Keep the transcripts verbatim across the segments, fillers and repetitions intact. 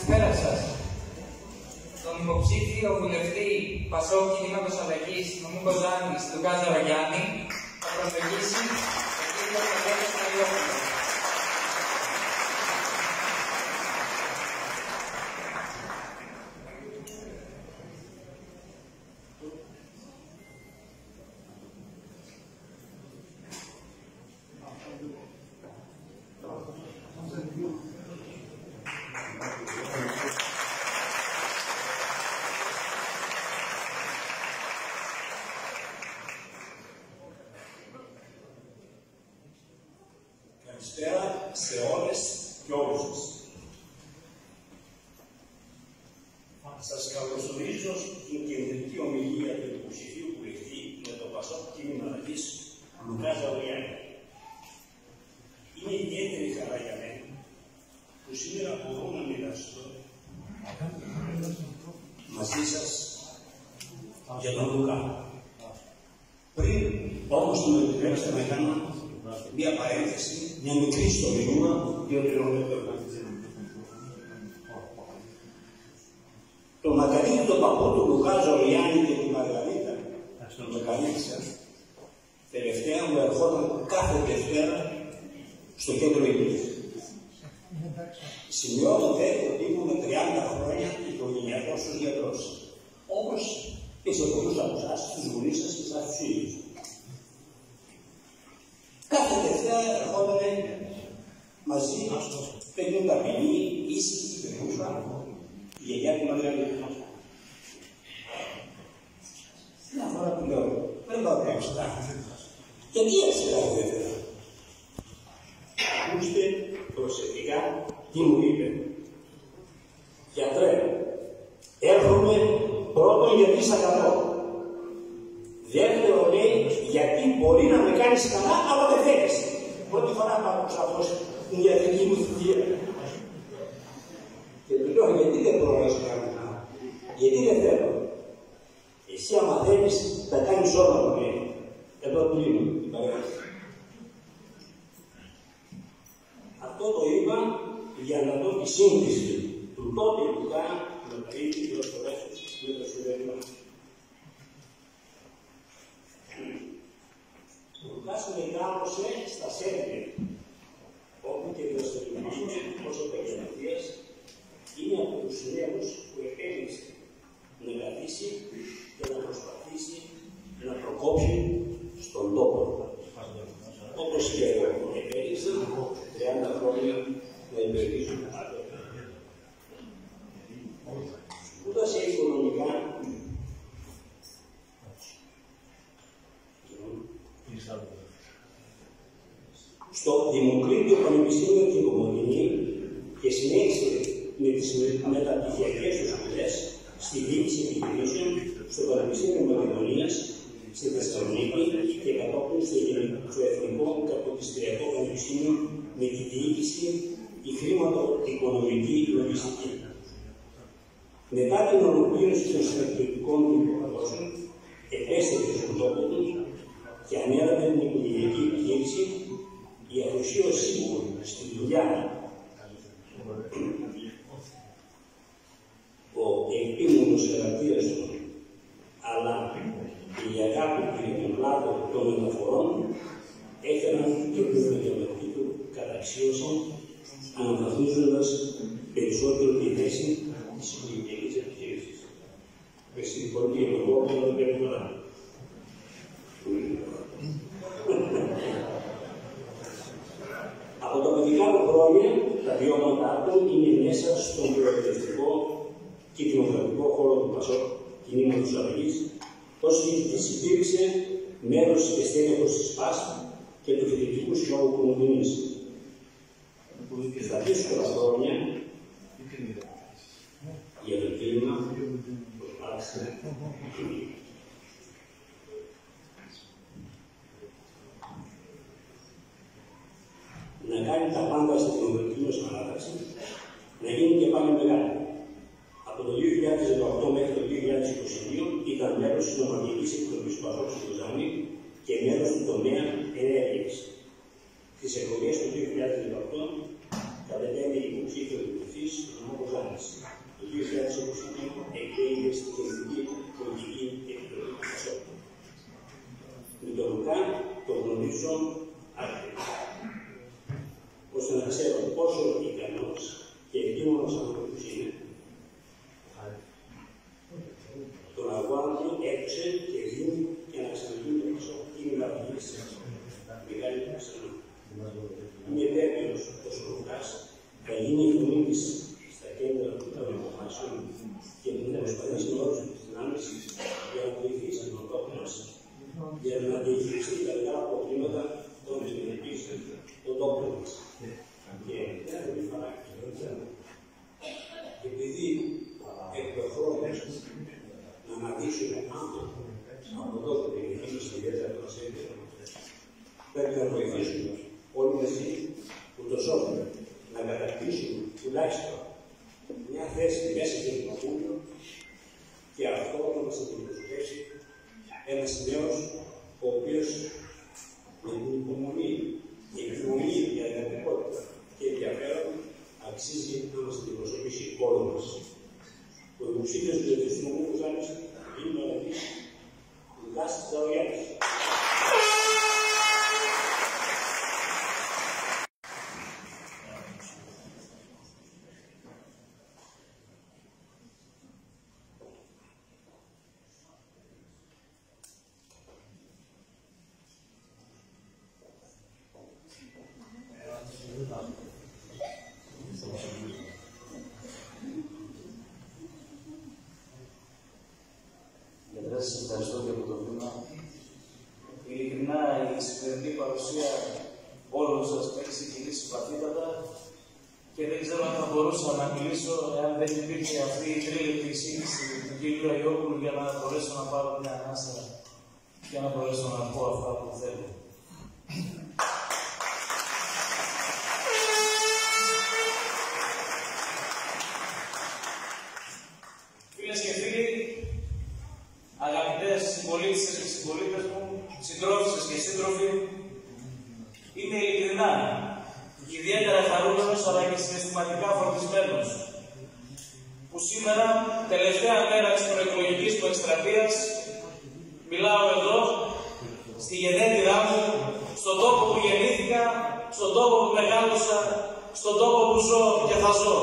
Καλησπέρα σας. Τον υποψήφιο βουλευτή Πασόκ Κινήματος Αλλαγής, νομού Κοζάνης, Λουκά Ζαραγιάννη, θα προσεγγίσει ο κύριος Ανδρέας Μαριόπουλος. Καλησπέρα σε όλες και όλους σας. Σας καλωσορίζω στην κεντρική ομιλία του υποψηφίου βουλευτή με το Πασόκ Κίνημα Αλλαγής, Λουκά Ζαραγιάννη. Είναι ιδιαίτερη χαρά για μένα που σήμερα μπορώ να μοιραστώ μαζί σας για τον Λουκά. Πριν όμως να με επιτρέψετε να κάνω μια παρένθεση, μια μικρή ιστορία, δύο-τριών λεπτών. Το μακαρίδι το παππού του Λουκά Ζαραγιάννη και του Μαργαρίτα, στον Μεγαλίτσα, τελευταία μου ερχόταν κάθε Δευτέρα στο κέντρο υγείας. Σημειώνω δε ότι ήμουν τριάντα χρόνια οικογενειακός ως γιατρός. Όμως και σε πολλούς από εσάς, τους γονείς σας και εσάς τους ίδιους. Κάθε Δευτέρα ερχόταν μαζί παίρνουν τα ποινή, ίσχυ, περνούσα, η γιαγιά του Μαργαρίτα. Μια φορά που λέω, δεν πάω πέρα. Γιατί έτσι λέω Δευτέρα. Ακούστε προσεκτικά τι μου είπε. Γιατρέ, έρχομαι πρώτον γιατί σ' αγαπώ. Δεύτερο λέει, γιατί μπορεί να με κάνεις καλά, αλλά δεν θέλεις. Πρώτη φορά που άκουσα αυτός την ιατρική μου θητεία. Και του λέω, γιατί δεν μπορώ να σου κάνω καλά. Γιατί δεν θέλω. Εσύ άμα θέλεις, τα κάνεις όλα μου λέει. Εδώ κλείνω την παρέμβαση. Αυτό το είπα για να δω τη σύνδεση του τότε Λουκά με τα ίδια και ως το ρεύσος με το σημερινό. Ο Λουκάς μεγάλωσε στα Σέρβια, όπου και δραστηριοποιήθηκε όσο επαγγελματίας, είναι από τους νέους που επέλεξε να καθίσει και να προσπαθήσει να προκόψει στον τόπο. Όπως και εγώ επέλεξα τριάντα χρόνια να υπηρετήσω άλλο. Σπούδασε οικονομικά στο Δημοκρίτιο Πανεπιστήμιο την Κομωτινή και συνέχισε με τις μεταπτυχιακές του σπουδές στη διοίκηση επιχειρήσεων στο Πανεπιστήμιο Μακεδονίας στη Θεσσαλονίκη και κατόπιν στο Εθνικό Καποδιστριακό Πανεπιστήμιο με τη διοίκηση η χρηματοοικονομική λογιστική. Μετά την ολοκλήρωση των στρατιωτικών του υποχρεώσεων, επέστρεψε στον τόπο του και ανέλαβε την οικογενειακή επιχείρηση, η αφοσίωσή μου στη δουλειά, ο επίμονος χαρακτήρας του, αλλά η αγάπη του για τον κλάδο των μεταφορών έφεραν και την επαγγελματική του καταξίωση, αναβαθμίζοντας περισσότερο τη θέση της οικογενειακής επιχείρησης. Με συγχωρείτε για τον λόγο, αλλά δεν πρέπει να. Από τα παιδικά του χρόνια, τα βιώματά του είναι μέσα στον προεκπαιδευτικό και κοινοβουλευτικό χώρο του Πασόκ Κινήματος Αλλαγής. Ως φοιτητής υπήρξε μέρος και στέλεχος της ΠΑΣ και του Φοιτητικού Συλλόγου Κομωτινής. Στα δύσκολα χρόνια, για το κλίμα, προσπάθησε να κάνει τα πάντα στην κοινωνική μας ανάταξη, να γίνει και πάλι μεγάλη. Από το δύο χιλιάδες δεκαοκτώ μέχρι το δύο χιλιάδες είκοσι δύο ήταν μέλος της Νομαδικής Επιτροπής Πασόκ στη Κοζάνη και μέλος του τομέα ενέργειας. Στις εκλογές του δύο χιλιάδες δεκαοκτώ κατεβαίνει υποψήφιο βουλευτής του νομού Κοζάνης. αποφάσεων και να προσπαθήσει να όρθει τις δυνάμεις για να βοηθήσει τον τόπο μας, για να διαχειριστεί τα μεγάλα προβλήματα των επιχειρήσεων, των τόπων μας. Και μια άλλη φορά, επειδή εκ των χρόνων να αναδείξουμε άνθρωπο από εδώ που δημιουργήσουμε στη Γέζα του Ασέντια, πρέπει να βοηθήσουμε όλοι μαζί, ούτως ώστε να κατακτήσουμε τουλάχιστον μια θέση μέσα στο Κοινοβούλιο και αυτό να μας αντιπροσωπεύσει ένας νέος ο οποίος με την υπομονή, εκφρονή, διαδικότητα και ενδιαφέρον αξίζει να μας αντιπροσωπήσει όλο μας. Ο υποψήφιος του Εθνικού Νομού Ζάνης είναι ο Αδής Λουκάς Ζαογιάννης. Σας ευχαριστώ για αυτό το βήμα. Ειλικρινά, η σημερινή παρουσία όλων σας με έχει συγκινήσει συμπαθήτατα και δεν ξέρω αν θα μπορούσα να μιλήσω εάν δεν υπήρχε αυτή η τρίλεπτη εισήγηση του κ. Αγιόπουλου για να μπορέσω να πάρω μια ανάσα και να μπορέσω να πω αυτά που θέλω. Φίλες και φίλοι, αγαπητές συμπολίτες και συμπολίτες μου, συντρόφισσες και σύντροφοι, είμαι ειλικρινά και ιδιαίτερα χαρούμενος αλλά και συναισθηματικά φορτισμένος που σήμερα, τελευταία μέρα της προεκλογικής μου εκστρατείας, μιλάω εδώ, στη γενέτειρά μου, στον τόπο που γεννήθηκα, στον τόπο που μεγάλωσα, στον τόπο που ζω και θα ζω.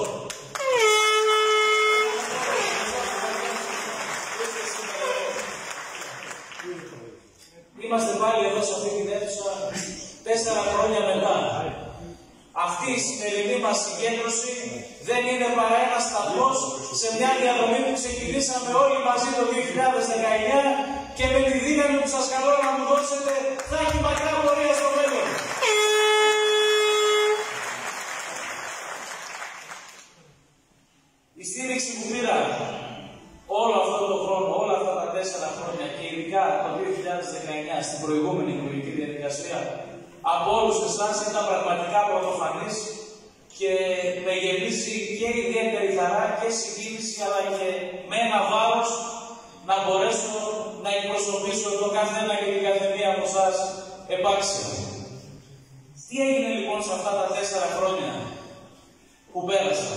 Είμαστε πάλι εδώ σε αυτή την αίθουσα τέσσερα χρόνια μετά. Αυτή η σημερινή μας συγκέντρωση δεν είναι παρά ένας σταθμός σε μια διαδρομή που ξεκινήσαμε όλοι μαζί το δύο χιλιάδες δεκαεννιά και με τη δύναμη που σας καλώ να μου δώσετε θα έχει μακρά πορεία στο μέλλον. Η στήριξη που πήρα όλο αυτό το χρόνο, όλα αυτά τα τέσσερα χρόνια και ειδικά το δύο χιλιάδες δεκαεννιά στην προηγούμενη εκλογική διαδικασία από όλους εσάς ήταν πραγματικά πρωτοφανής και με γεμίσει και ιδιαίτερη χαρά και συγκίνηση αλλά και με ένα βάρος να μπορέσω να εκπροσωπήσω τον καθένα και την καθεμία από εσάς επάξια. Τι έγινε λοιπόν σε αυτά τα τέσσερα χρόνια που πέρασαν?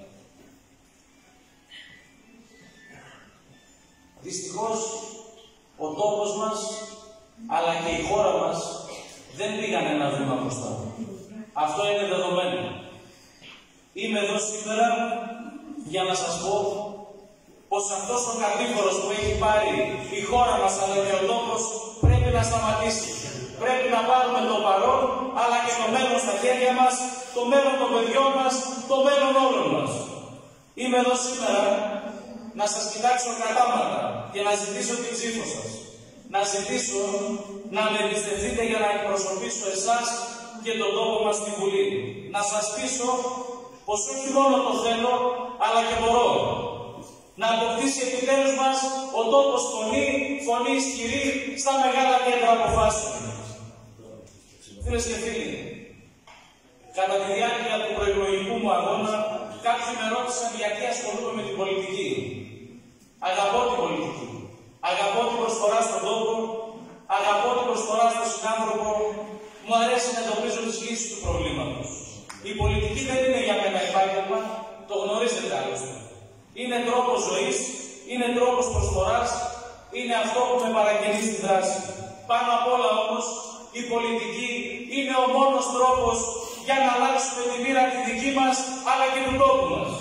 Δυστυχώς, ο τόπος μας, αλλά και η χώρα μας, δεν πήγαν ένα βήμα μπροστά. Αυτό είναι δεδομένο. Είμαι εδώ σήμερα για να σας πω πως αυτός ο κατήφορος που έχει πάρει η χώρα μας, αλλά και ο τόπος, πρέπει να σταματήσει. Πρέπει να πάρουμε το παρόν, αλλά και το μέλλον στα χέρια μας, το μέλλον των παιδιών μας, το μέλλον όλων μας. Είμαι εδώ σήμερα να σας κοιτάξω κατάματα και να ζητήσω την ψήφο σας. Να ζητήσω να με εμπιστευτείτε για να εκπροσωπήσω εσάς και τον τόπο μας στη Βουλή. Να σας πείσω πως όχι μόνο το θέλω, αλλά και μπορώ. Να αποκτήσει επιτέλους μας ο τόπος φωνή, φωνή ισχυρή στα μεγάλα κέντρα αποφάσεων. Φίλες και φίλοι, κατά τη διάρκεια του προεκλογικού μου αγώνα, κάποιοι με ρώτησαν γιατί ασχολούμαι με την πολιτική. Αγαπώ την πολιτική. Αγαπώ την προσφορά στον τόπο. Αγαπώ την προσφορά στον συνάνθρωπο. Μου αρέσει να εντοπίζω τις λύσεις του προβλήματος. Η πολιτική δεν είναι για μένα επάγγελμα, το γνωρίζετε άλλωστε. Είναι τρόπος ζωής, είναι τρόπος προσφοράς, είναι αυτό που με παραγγελεί στη δράση. Πάνω απ' όλα όμως, η πολιτική είναι ο μόνος τρόπος για να αλλάξουμε τη μοίρα τη δική μας, αλλά και του τόπου μας.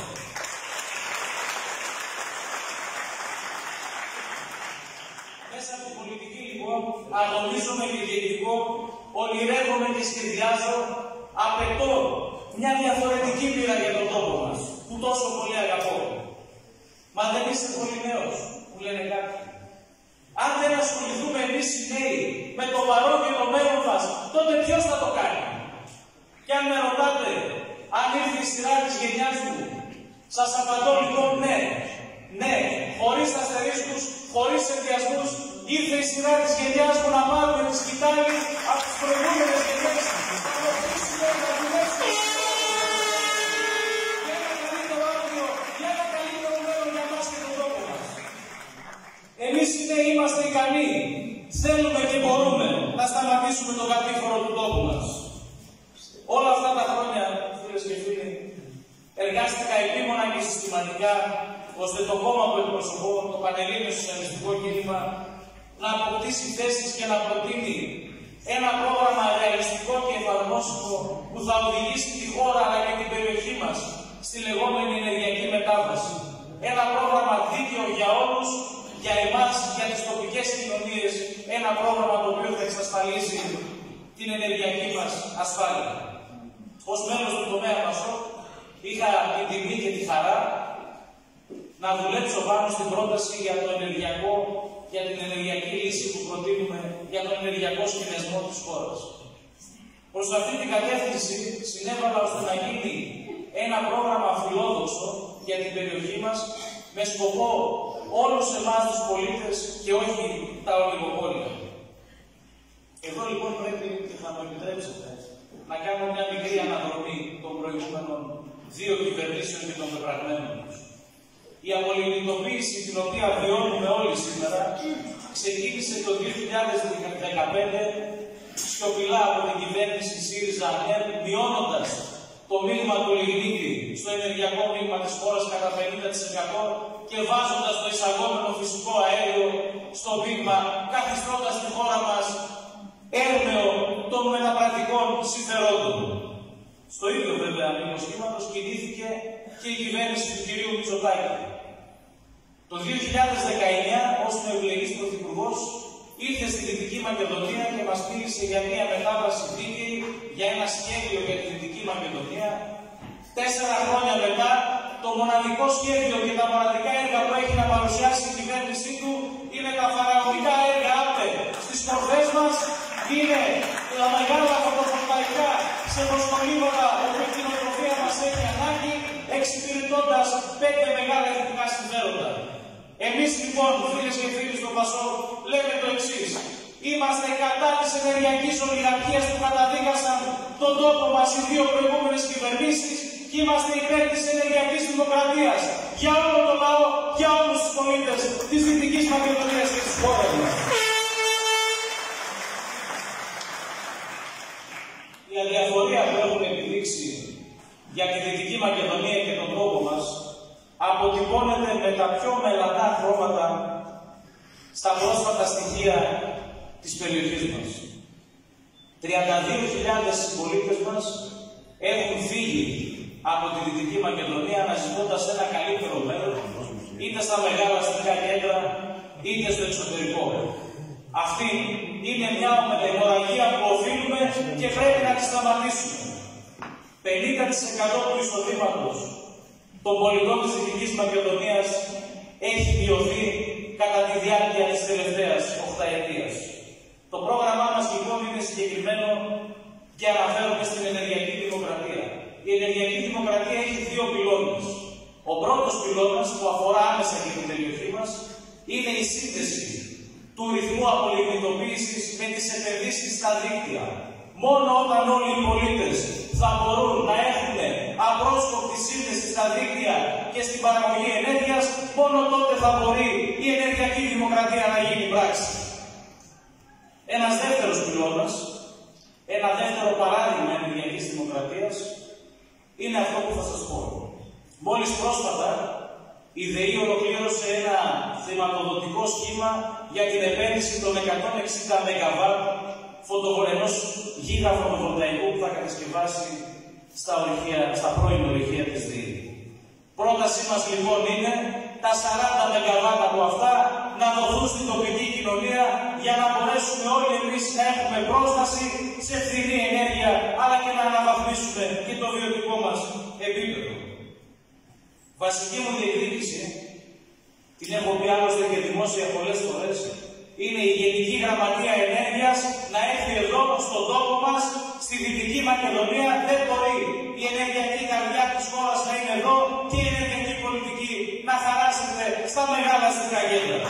Μέσα από την πολιτική λοιπόν, αγωνίζομαι και διεκδικώ, ονειρεύομαι και σχεδιάζω, απαιτώ μια διαφορετική μοίρα για τον τόπο μας, που τόσο πολύ αγαπώ. Μα δεν είστε πολύ νέος, μου λένε κάποιοι. Αν δεν ασχοληθούμε εμείς οι νέοι με το παρόν και το μέλλον μας, τότε ποιος θα το κάνει? Και αν με ρωτάτε αν ήρθε η σειρά της γενιάς μου, σας απαντώ λοιπόν ναι. Ναι, χωρίς αστερίσκους, χωρίς ενδιασμούς, ήρθε η σειρά της γενιάς μου να πάρουμε τη σκητάλη από τις προηγούμενες γενιές. Θα βοηθήσουμε να δουλέψουμε για ένα καλύτερο αύριο, για ένα καλύτερο μέλλον για μας και τον τόπο μας. Εμείς οι νέοι είμαστε ικανοί. Θέλουμε και μπορούμε να σταματήσουμε τον κατήφορο του τόπου μας. Όλα αυτά τα χρόνια, φίλες και φίλοι, εργάστηκα επίμονα και συστηματικά ώστε το κόμμα που εκπροσωπώ, το Πανελλήνιο Σοσιαλιστικό Κίνημα, να αποκτήσει θέσεις και να προτείνει ένα πρόγραμμα ρεαλιστικό και εφαρμόσιμο που θα οδηγήσει τη χώρα αλλά και την περιοχή μας στη λεγόμενη ενεργειακή μετάβαση. Ένα πρόγραμμα δίκαιο για όλους, για εμάς, για τις τοπικές κοινωνίες, ένα πρόγραμμα το οποίο θα εξασφαλίσει την ενεργειακή μας ασφάλεια. Ως μέλος του τομέα μας, είχα την τιμή και τη χαρά να δουλέψω πάνω στην πρόταση για το ενεργειακό, για την ενεργειακή λύση που προτείνουμε για τον ενεργειακό σχεδιασμό της χώρας. Προς αυτή την κατεύθυνση συνέβαλα ώστε να γίνει ένα πρόγραμμα φιλόδοξο για την περιοχή μας με σκοπό όλους εμάς τους πολίτες και όχι τα ολιγοπόλια. Εδώ λοιπόν πρέπει και θα μου επιτρέψετε να κάνω μια μικρή αναδρομή των προηγούμενων δύο κυβερνήσεων και των πεπραγμένων τους. Η απολυτοποίηση την οποία βιώνουμε όλοι σήμερα ξεκίνησε το δύο χιλιάδες δεκαπέντε σιωπηλά από την κυβέρνηση ΣΥΡΙΖΑ-ΑΝΕΛ, μειώνοντας το μείγμα του λιγνίτη στο ενεργειακό μείγμα της χώρας κατά πενήντα τοις εκατό και βάζοντας το εισαγόμενο φυσικό αέριο στο μείγμα, καθιστώντας τη χώρα μας έρμεο των μεταπρατικών συμφερόντων. Στο ίδιο βέβαια μήκος κύματος κινήθηκε και η κυβέρνηση του κυρίου Μητσοτάκη. Το δύο χιλιάδες δεκαεννιά, ως νεοεκλεγής πρωθυπουργός, ήρθε στη Δυτική Μακεδονία και μας μίλησε για μια μετάβαση δίκαιη, για ένα σχέδιο για τη Δυτική Μακεδονία. Τέσσερα χρόνια μετά, το μοναδικό σχέδιο και τα μοναδικά έργα που έχει να παρουσιάσει η κυβέρνησή του είναι τα φαραωνικά έργα ΑΠΕ στις κορφές μας, είναι τα μεγάλα φωτοβολταϊκά σε προσκολήματα όπου η κτηνοτροφία μας έχει ανάγκη, εξυπηρετώντας πέντε μεγάλα εθνικά συμφέροντα. Εμείς λοιπόν, φίλες και φίλοι στο ΠΑΣΟΚ, λέμε το εξής. Είμαστε κατά της ενεργειακής ολιγαρχίας που καταδίκασαν τον τόπο μας οι δύο προηγούμενες κυβερνήσεις και είμαστε υπέρ της ενεργειακής δημοκρατίας για όλο το λαό, για όλους τους πολίτες της Δυτικής Μακεδονίας και της χώρας μας. Η αδιαφορία που έχουν επιδείξει για τη Δυτική Μακεδονία και τον τόπο μας αποτυπώνεται με τα πιο μελανά χρώματα στα πρόσφατα στοιχεία της περιοχής μας. τριάντα δύο χιλιάδες συμπολίτες μας έχουν φύγει από τη Δυτική Μακεδονία αναζητώντας ένα καλύτερο μέλλον, είτε στα μεγάλα αστικά κέντρα, είτε στο εξωτερικό. Αυτή είναι μια ομεταιμορραγία που οφείλουμε και πρέπει να τη σταματήσουμε. πενήντα τοις εκατό του εισοδήματος των πολιτών της Δυτικής Μακεδονίας έχει μειωθεί κατά τη διάρκεια της τελευταίας οχταετίας. Το πρόγραμμά μας λοιπόν είναι συγκεκριμένο και αναφέρομαι στην ενεργειακή δημοκρατία. Η ενεργειακή δημοκρατία έχει δύο πυλώνες. Ο πρώτος πυλώνας που αφορά άμεσα και την περιοχή μας είναι η σύνδεση του ρυθμού απολιγνητοποίησης με τις επενδύσεις στα δίκτυα. Μόνο όταν όλοι οι πολίτες θα μπορούν να έχουν απρόσκοπτη σύνδεση στα δίκτυα και στην παραγωγή ενέργειας, μόνο τότε θα μπορεί η ενεργειακή δημοκρατία να γίνει πράξη. Ένας δεύτερος πυλώνας, ένα δεύτερο παράδειγμα ενεργειακής δημοκρατίας, είναι αυτό που θα σας πω. Μόλις πρόσφατα η ΔΕΗ ολοκλήρωσε ένα χρηματοδοτικό σχήμα για την επένδυση των εκατόν εξήντα μεγαβάτ ενός γίγα φωτοβολταϊκού που θα κατασκευάσει στα, ορυχεία, στα πρώην ορυχεία της ΔΕΗ. Πρότασή μας λοιπόν είναι τα σαράντα μεγαβάτ από αυτά να δοθούν στην τοπική κοινωνία για να μπορέσουμε όλοι εμείς να έχουμε πρόσβαση σε φθηνή ενέργεια, αλλά και να αναβαθμίσουμε και το βιωτικό μας επίπεδο. Βασική μου διεκδίκηση την έχω πει άλλωστε και δημόσια πολλές φορές, είναι η Γενική Γραμματεία Ενέργειας να έρθει εδώ στον τόπο μας, στη Δυτική Μακεδονία. Δεν μπορεί η ενεργειακή καρδιά της χώρας να είναι εδώ και η ενεργειακή πολιτική να χαράσετε στα μεγάλα αστικά κέντρα.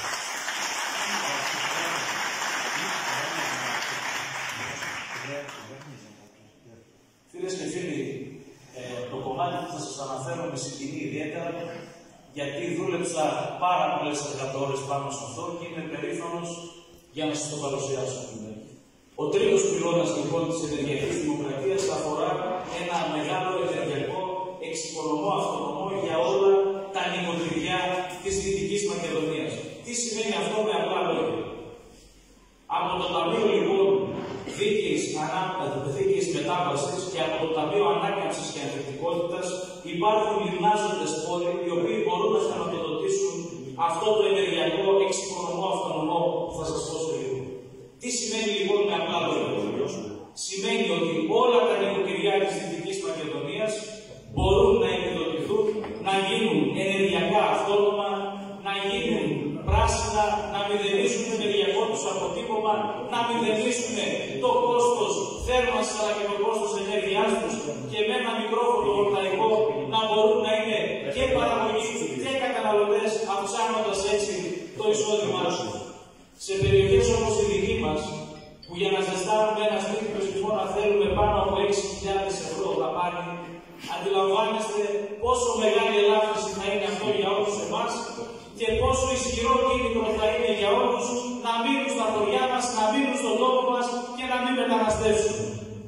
Φίλες και φίλοι, ε, το κομμάτι που θα σας αναφέρω με συγκινεί ιδιαίτερα, γιατί δούλεψα πάρα πολλές εργατόρες πάνω σε αυτό και είμαι περήφανος για να σας το παρουσιάσω. Ο τρίτος πυλώνας λοιπόν της ενεργειακής δημοκρατίας αφορά ένα μεγάλο ενεργειακό εξοικονομώ αυτονομό για όλα τα νοικοκυριά της Δυτικής Μακεδονίας. Τι σημαίνει αυτό με απλά λόγια? Από το Ταμείο λοιπόν Δίκαιης, ανα... δίκαιης Μετάβασης και από το Ταμείο Ανάκαμψης και Ανθεκτικότητας υπάρχουν γυμνάζοντες πόροι οι οποίοι μπορούν να χρηματοδοτήσουν αυτό το ενεργειακό εξοικονομώ αυτονομό που θα σας πω σε λίγο. Τι σημαίνει λοιπόν με απλά λόγια? Σημαίνει ότι όλα τα νοικοκυριά της Δυτικής Μακεδονίας μπορούν να επιδοτηθούν, να γίνουν ενεργειακά αυτόνομα, να γίνουν πράσινα, να μηδενίσουν το ενεργειακό τους αποτύπωμα, να μηδενίσουν το κόστος θέρμανσης αλλά και το κόστος ενέργειάς τους και με ένα μικρό φωτοβολταϊκό να μπορούν να είναι και παραγωγοί και καταναλωτές, αυξάνοντας έτσι το εισόδημά τους. Σε περιοχές όπως η δική μας, που για να ζεστάνουμε ένα σπίτι το χειμώνα θέλουμε πάνω από έξι χιλιάδες ευρώ δαπάνη, αντιλαμβάνεστε πόσο μεγάλη ελάφρυνση θα είναι αυτό για όλους εμάς και πόσο ισχυρό κίνητρο θα είναι για όλους να μείνουν στα χωριά μας, να μείνουν στον τόπο μας και να μην μεταναστεύσουν.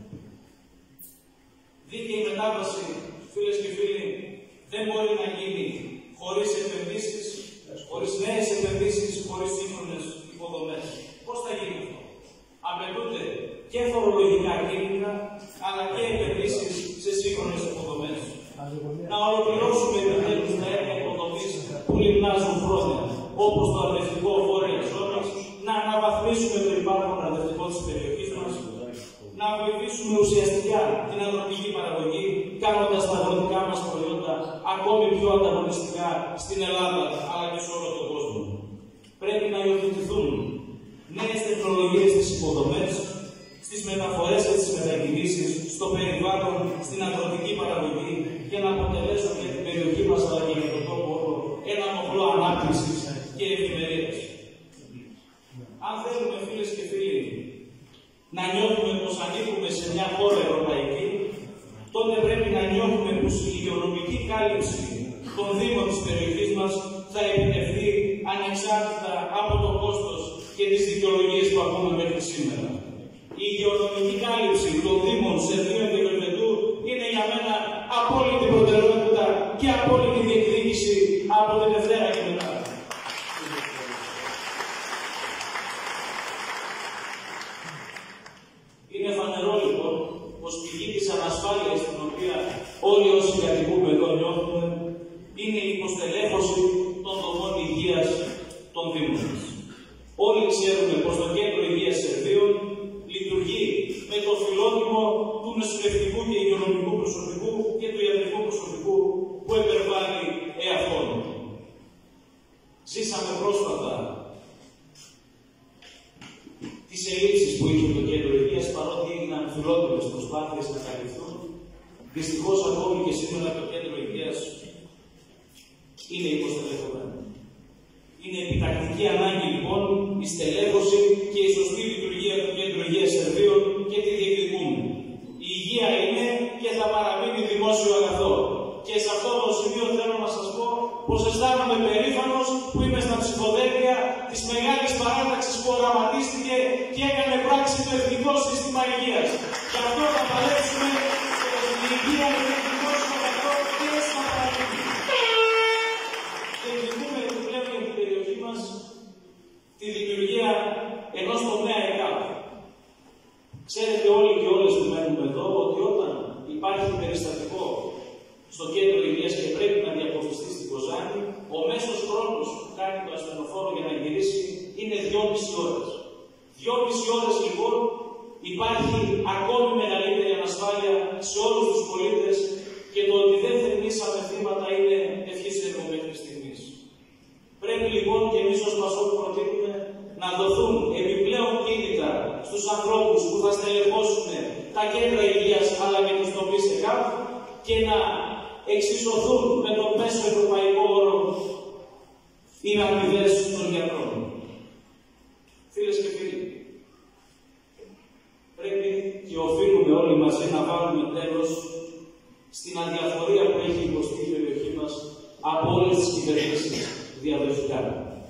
Δίκαιη μετάβαση, φίλες και φίλοι, δεν μπορεί να γίνει χωρίς επενδύσεις, χωρίς νέες επενδύσεις, χωρίς σύγχρονες υποδομές. Πώς θα γίνει αυτό? Απαιτούνται και φορολογικά κίνητρα, αλλά και επενδύσεις σε σύγχρονες υποδομές. Να ολοκληρώσουμε επιτέλους τα έργα υποδομής που λιμνάζουν χρόνια, όπως το αρδευτικό βόρειας ζώνης, να αναβαθμίσουμε το υπάρχον αρδευτικό της περιοχής μας, να βοηθήσουμε ουσιαστικά την αγροτική παραγωγή, κάνοντας τα αγροτικά μας προϊόντα ακόμη πιο ανταγωνιστικά στην Ελλάδα αλλά και σε όλο τον κόσμο. Πρέπει να υιοθετηθούν νέες τεχνολογίες στις υποδομές, στις μεταφορές και στις μετακινήσεις, στο περιβάλλον, στην αγροτική παραγωγή για να αποτελέσουν για την περιοχή μας αλλά και για τον τόπο ένα μοχλό ανάπτυξης και ευημερίας. Αν θέλουμε, φίλες και φίλοι, να νιώθουμε πως ανήκουμε σε μια χώρα ευρωπαϊκή, τότε πρέπει να νιώθουμε πως η υγειονομική κάλυψη των δήμων της περιοχής μας θα επιτευχθεί ανεξάρτητα από το κόστος και τις δικαιολογίες που ακούμε μέχρι σήμερα. Η υγειονομική κάλυψη των δήμων Σερδίων και Βελβεντού είναι για μένα απόλυτη προτεραιότητα και απόλυτη διεκδίκηση από την Δευτέρα και μετά. Είναι φανερό λοιπόν πως η πηγή της ανασφάλειας στην οποία όλοι όσοι κατοικούμε εδώ νιώθουμε είναι η υποστελέχωση των δομών υγείας των δήμων μας. Όλοι ξέρουμε πως το Κέντρο Υγείας Σερδίων λειτουργεί με το φιλότιμο του νοσηλευτικού και υγειονομικού προσωπικού και του ιατρικού προσωπικού που επερβάλλει εαυτόν. Ζήσαμε πρόσφατα τις ελλείψεις που είχε το Κέντρο Υγείας, παρότι έγιναν φιλότιμες προσπάθειες να καλυφθούν. Δυστυχώς ακόμη και σήμερα το Κέντρο Υγείας είναι υποστελεχωμένο. Είναι επιτακτική ανάγκη λοιπόν η στελέχωση και η σωστή λειτουργία του Κέντρου Υγείας Σερδίων και τη διεκδικούμε. Η υγεία είναι και θα παραμείνει δημόσιο αγαθό. Και σε αυτό το σημείο θέλω να σας πω πως αισθάνομαι περήφανος που είμαι στα ψηφοδέλτια της μεγάλης παράταξης που οραματίστηκε και έκανε πράξη το Εθνικό Σύστημα Υγείας. Γι' αυτό θα παλέψουμε στην υγεία και το δημόσιο αγαθό και στα παραμείνει. Διεκδικούμε επιπλέον για την περιοχή μας τη δημιουργία ενός τομέα ΕΚΑΠ. Ξέρετε όλοι και όλες που μένουμε εδώ ότι όταν υπάρχει περιστατικό στο Κέντρο Υγείας και πρέπει να διακοπιστεί στην Κοζάνη, ο μέσος χρόνος που κάνει το ασθενοφόρο για να γυρίσει είναι δυόμιση ώρες. Δυόμιση ώρες λοιπόν υπάρχει ακόμη μεγαλύτερη ανασφάλεια σε όλους τους πολίτες και το ότι δεν θερμίσαμε θύματα είναι ευχής έργο μέχρι στιγμής. δοθούν επιπλέον κίνητρα στους ανθρώπους που θα στελεχώσουν τα κέντρα υγείας αλλά και τους τομείς ΕΚΑΒ και να εξισωθούν με τον μέσο ευρωπαϊκό όρο οι αμοιβές των γιατρών. Φίλες και φίλοι, πρέπει και οφείλουμε όλοι μαζί να βάλουμε τέλος στην αδιαφορία που έχει υποστεί η περιοχή μας από όλες τις κυβερνήσεις διαδοχικά.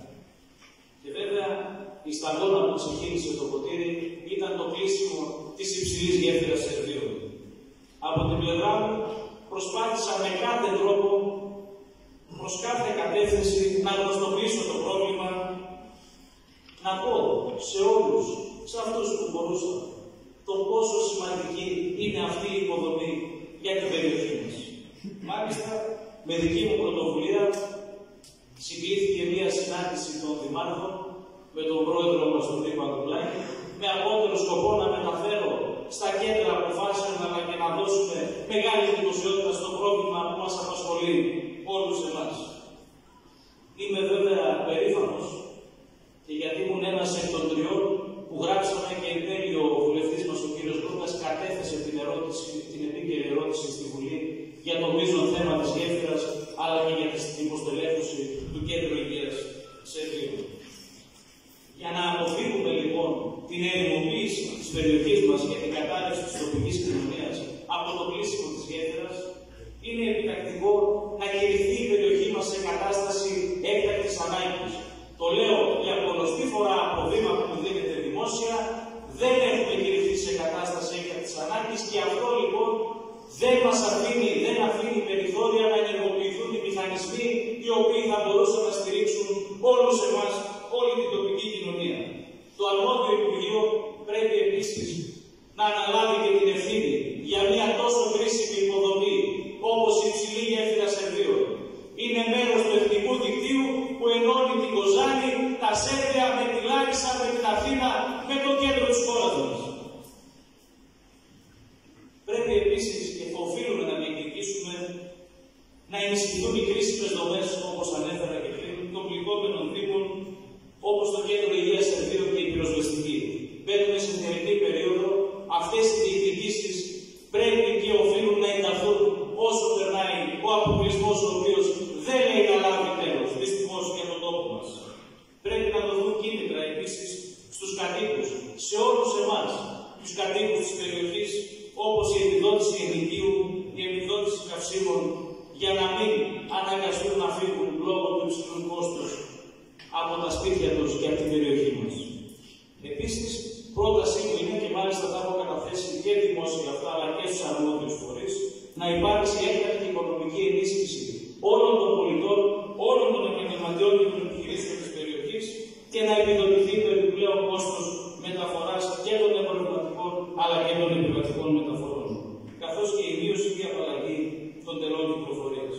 Και βέβαια, η σταγόνα που ξεκίνησε το ποτήρι ήταν το κλείσιμο της υψηλής γέφυρας Σερβίου. Από την πλευρά μου, προσπάθησα με κάθε τρόπο, προς κάθε κατεύθυνση, να γνωστοποιήσω το πρόβλημα, να πω σε όλους, σε αυτούς που μπορούσα, το πόσο σημαντική είναι αυτή η υποδομή για την περιοχή μας. Μάλιστα, με δική μου πρωτοβουλία, συγκλήθηκε μια συνάντηση των δημάρχων με τον πρόεδρο μας, τον Δήμο Αγγλάκη, με απότερο σκοπό να μεταφέρω στα κέντρα αποφάσεων αλλά και να δώσουμε μεγάλη δημοσιότητα στο πρόβλημα που μας απασχολεί όλους εμάς. Είμαι βέβαια περήφανος και γιατί ήμουν ένας εκ των τριών που γράψαμε και εν τέλει ο βουλευτής μας, ο κύριος Γκούτας, κατέθεσε την, ερώτηση, την επίκαιρη ερώτηση στη Βουλή για το μείζον θέμα της γέφυρας αλλά και για την υποστελέχωση του Κέντρου Υγείας Σερβίου. Για να αποφύγουμε λοιπόν την ερημοποίηση της περιοχής μας και την κατάρρευση της τοπικής κοινωνίας από το κλείσιμο της γέφυρας, είναι επιτακτικό να κηρυχθεί η περιοχή μας σε κατάσταση έκτακτης ανάγκης. Το λέω για πολλωστή φορά από βήματα που δίνεται δημόσια, δεν έχουμε κηρυχθεί σε κατάσταση έκτακτης ανάγκης και αυτό λοιπόν δεν μας αφήνει, δεν αφήνει περιθώρια να ενεργοποιηθούν οι μηχανισμοί οι οποίοι θα μπορούσαν να στηρίξουν όλους εμάς, όλη την τοπική κοινωνία. Το αρμόδιο Υπουργείο πρέπει επίσης να αναλάβει και την ευθύνη για μια τόσο κρίσιμη υποδομή όπως η υψηλή γέφυρα Σερβίου. Είναι μέρος του εθνικού δικτύου που ενώνει την Κοζάνη, τα Σέρβια με τη Λάρισα, με την Αθήνα, με το κέντρο της χώρας μας. Πρέπει επίσης και οφείλουμε να διεκδικήσουμε να ενισχυθούν οι κρίσιμες δομές, όπως ανέφερα και πριν, των πληκόμενων δήμων, όπως το Κέντρο Υγείας Σερβίου και η πυροσβεστική. Μπαίνουμε σε θερινή περίοδο, αυτές οι διεκδικήσεις πρέπει και οφείλουν να ενταχθούν όσο περνάει ο αποκλεισμός, ο οποίος δεν λέει να λάβει τέλος, δυστυχώς για τον τόπο μας. Πρέπει να δοθούν κίνητρα επίσης στους κατοίκους, σε όλους εμάς, τους κατοίκους της περιοχής, όπως η επιδότηση ενοικίου, η επιδότηση καυσίμων, για να μην αναγκαστούν να φύγουν λόγω του υψηλού κόστους από τα σπίτια τους και από την περιοχή μας. Επίσης, πρότασή μου είναι και μάλιστα τα έχω καταθέσει και δημόσια αυτά αλλά και στους αρμόδιους φορείς, να υπάρξει έκτακτη οικονομική ενίσχυση όλων των πολιτών, όλων των επαγγελματιών και των επιχειρήσεων της περιοχής και να επιδοτηθεί το επιπλέον κόστος μεταφοράς και των εμπορευματικών αλλά και των επιβατικών μεταφορών, καθώς και η μείωση και η απαλλαγή των τελών κυκλοφορίας.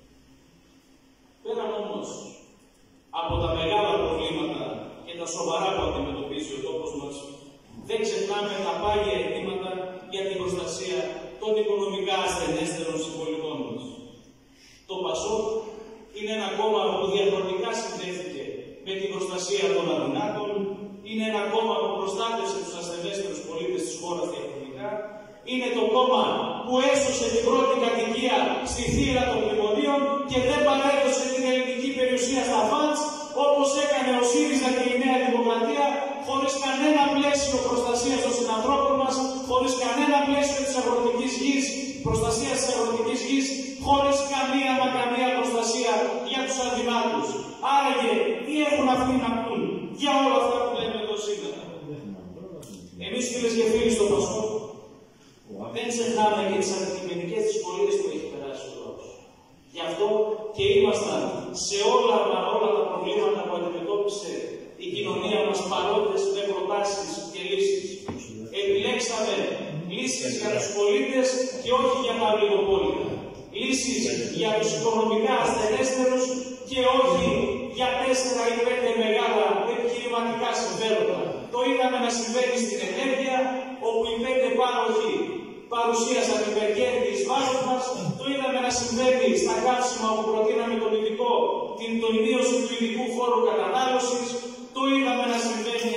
Πέραν όμως από τα μεγάλα προβλήματα και τα σοβαρά που αντιμετωπίζει ο τόπος μας, δεν ξεχνάμε τα πάγια αιτήματα για την προστασία των οικονομικά ασθενέστερων συμπολιτών μας. Το ΠΑΣΟΚ είναι ένα κόμμα που διαχρονικά συνδέθηκε με την προστασία των αδυνάτων, είναι ένα κόμμα που προστάτευσε τους ασθενέστερους πολίτες της χώρας διαχρονικά, είναι το κόμμα που έσωσε την πρώτη κατοικία στη θύρα των μνημονίων και δεν παρέδωσε την ελληνική περιουσία στα φαντς, όπως έκανε ο ΣΥΡΙΖΑ και η Νέα Δημοκρατία, χωρίς κανένα πλαίσιο προστασίας των συνανθρώπων μας, χωρίς κανένα πλαίσιο της αγροτικής γης, προστασίας της αγροτικής γης, χωρίς καμία μα καμία προστασία για τους αδυνάτους. Άραγε, τι έχουν αυτοί να πούν για όλα αυτά που λέμε εδώ σήμερα. Εμείς, φίλες και φίλοι στο ΠΑΣΟΚ, δεν ξεχνάμε και τις αντικειμενικές δυσκολίες που έχει περάσει ο λαός. Γι' αυτό και ήμασταν σε όλα, όλα τα προβλήματα που αντιμετώπισε η κοινωνία μας παρόντες με προτάσεις και λύσεις. Επιλέξαμε λύσεις για τους πολίτες και όχι για τα ολιγοπόλια. Λύσεις για τους οικονομικά ασθενέστερους και όχι για τέσσερα ή πέντε μεγάλα επιχειρηματικά συμφέροντα. Το είδαμε να συμβαίνει στην ενέργεια, όπου οι πέντε πάροχοι παρουσίασαν υπερκέρδη εις βάρος μας. Το είδαμε να συμβαίνει στα καύσιμα όπου προτείναμε τον ειδικό, την, την μείωση του ειδικού φόρου κατανάλωσης. Το είδαμε να συμβαίνει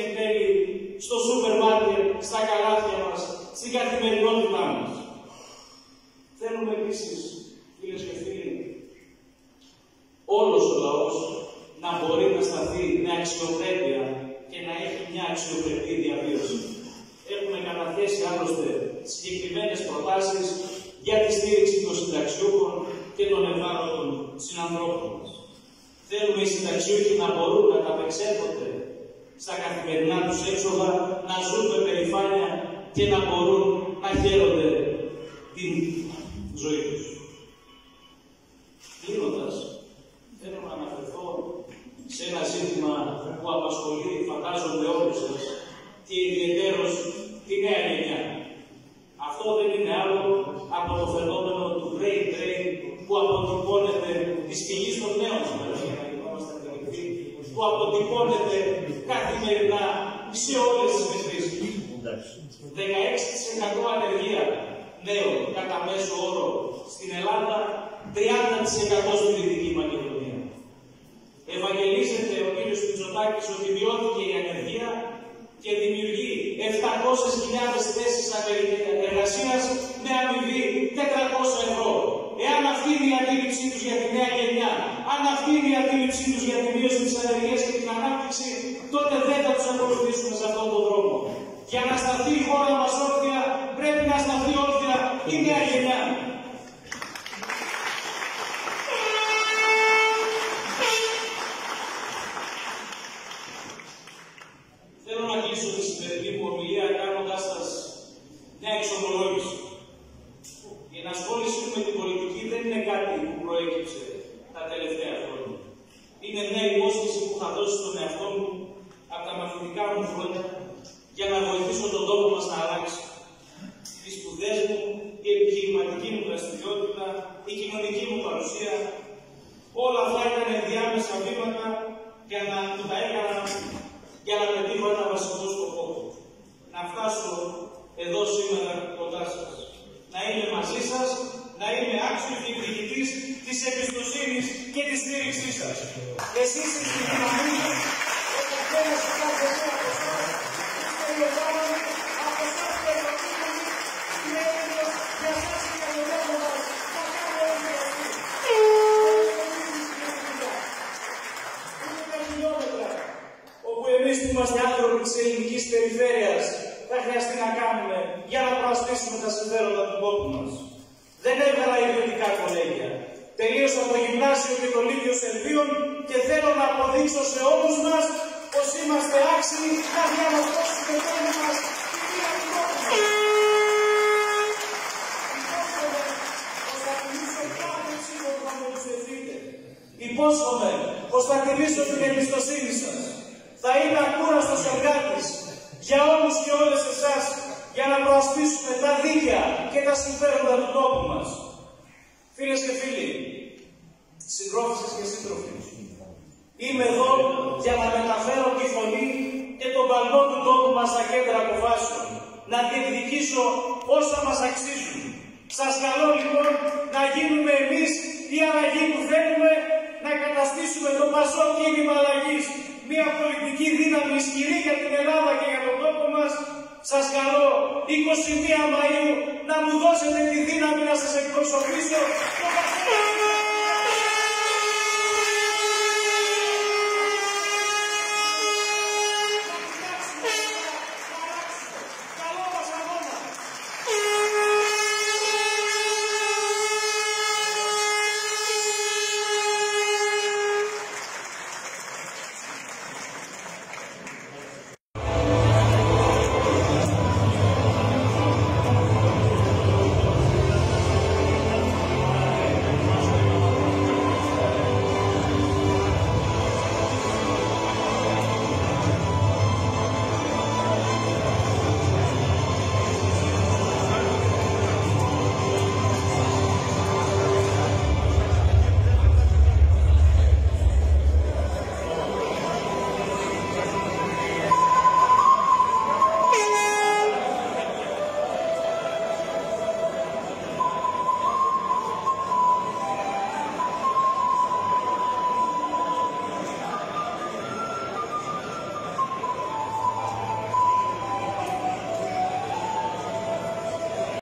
στο σούπερ μάρκετ, στα καλάθια μας, στην καθημερινότητά μας. Θέλουμε επίσης, φίλες και φίλοι, όλος ο λαός να μπορεί να σταθεί με αξιοπρέπεια και να έχει μια αξιοπρεπή διαβίωση. Έχουμε καταθέσει άλλωστε συγκεκριμένες προτάσεις για τη στήριξη των συνταξιούχων και των ευάλωτων συνανθρώπων μας. Θέλουμε οι συνταξιούχοι να μπορούν να ταπεξέρχονται στα καθημερινά τους έξοδα, να ζουν με περηφάνεια και να μπορούν να χαίρονται την ζωή τους. Κλείνοντας, θέλω να αναφερθώ σε ένα ζήτημα που απασχολεί, φαντάζονται όλους σας, και ιδιαιτέρως τη νέα γενιά. Αυτό δεν είναι άλλο από το φαινόμενο του brain drain που αποτυπώνεται τη σκηνή των νέων σήμερα, για να γινόμαστε αντιληπτοί, που αποτυπώνεται καθημερινά σε όλες τις μετρήσεις. δεκαέξι τοις εκατό ανεργία νέων κατά μέσο όρο στην Ελλάδα, τριάντα τοις εκατό στην Δυτική Μακεδονία. Ευαγγελίζεται ο κ. Μητσοτάκης ότι μειώθηκε η ανεργία και δημιουργεί επτακόσιες χιλιάδες θέσεις εργασίας με αμοιβή τετρακόσια ευρώ. Εάν αυτή είναι η αντίληψή τους για τη νέα γενιά, αν αυτή είναι η αντίληψή τους για τη μείωση της ανεργίας και την ανάπτυξη, τότε δεν θα τους ακολουθήσουμε σε αυτόν τον δρόμο. Για να σταθεί η χώρα μας όρθια, πρέπει να σταθεί όρθια η νέα γενιά. Θέλω να κλείσω τη σημερινή μου ομιλία κάνοντας σας μια εξομολόγηση. Η ενασχόλησή μου με την πολιτική δεν είναι κάτι που προέκυψε τα τελευταία χρόνια. Είναι μια υπόσχεση που είχα δώσει στον εαυτό μου από τα μαθητικά μου χρόνια για να βοηθήσω τον τόπο μας να αλλάξει. Οι σπουδές μου, η επιχειρηματική μου δραστηριότητα, η κοινωνική μου παρουσία, όλα αυτά ήταν ενδιάμεσα βήματα για να του τα έκανα για να πετύχω ένα βασικό σκοπό. Να φτάσω εδώ σήμερα κοντά σας. Να είμαι μαζί σας, να είμαι άξιος διεκδικητής της εμπιστοσύνης και της στήριξής σας. Εσείς είστε η κοινωνία, ο καθένας εσάς εδώ από εσάς, είστε οι επόμενοι, από εσάς και επόμενοι, είναι έτοιμος για εσάς η καλοδέμα μας, να κάνω όλοι αυτοί. Είναι τα χιλιόμετρα, όπου εμείς που είμαστε άνθρωποι της ελληνικής περιφέρειας, θα χρειαστεί να κάνουμε για να προασπίσουμε τα συμφέροντα του τόπου μας. Δεν έβγαλα ιδιωτικά κολέγια. Τελείωσα το γυμνάσιο και το Λύκειο Σερβίων και θέλω να αποδείξω σε όλους μας πως είμαστε άξιοι να διαμορφώσουμε μόνοι μας τη βία του τόπου μας. Υπόσχομαι πως θα τηρήσω την εμπιστοσύνη σας. Θα είμαι ακούραστος εργάτης για όλους και όλες εσάς, για να προασπίσουμε τα δίκαια και τα συμφέροντα του τόπου μας. Φίλες και φίλοι, συντρόφισσες και σύντροφοι, είμαι εδώ για να μεταφέρω τη φωνή και τον παλμό του τόπου μας στα κέντρα αποφάσεων, να διεκδικήσω όσα μας αξίζουν. Σας καλώ λοιπόν να γίνουμε εμείς η αλλαγή που θέλουμε, να καταστήσουμε το πασό κίνημα αλλαγής μια πολιτική δύναμη ισχυρή για την Ελλάδα και για τον τόπο μας. Σας καλώ είκοσι μία Μαΐου να μου δώσετε τη δύναμη να σας εκπροσωπήσω.